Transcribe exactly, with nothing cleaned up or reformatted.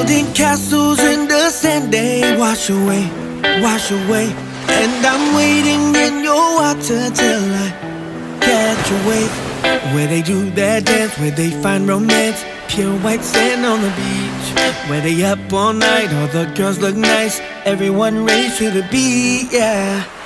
Building castles in the sand, they wash away, wash away. And I'm waiting in your water till I catch a wave. Where they do their dance, where they find romance. Pure white sand on the beach, where they up all night, all the girls look nice. Everyone race to the beat, yeah.